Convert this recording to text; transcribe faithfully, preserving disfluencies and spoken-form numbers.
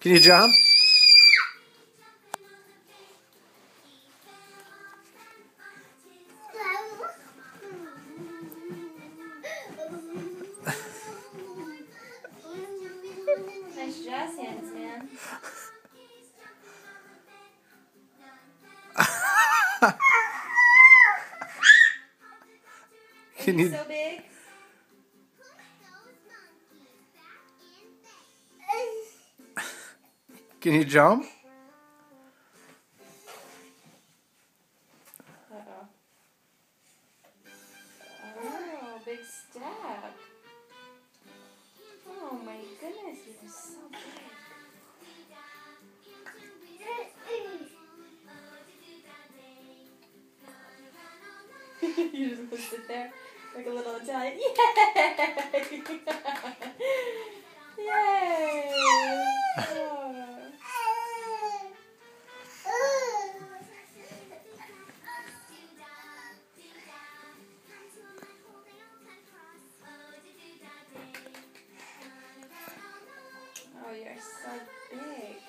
Can you jump? Nice jazz hands, man. Can Are you you? so big? Can you jump? Uh-oh. Oh, big step. Oh my goodness, you're so big. You're just gonna sit there like a little Italian. Yay! Yay! Oh. Oh, you're so big.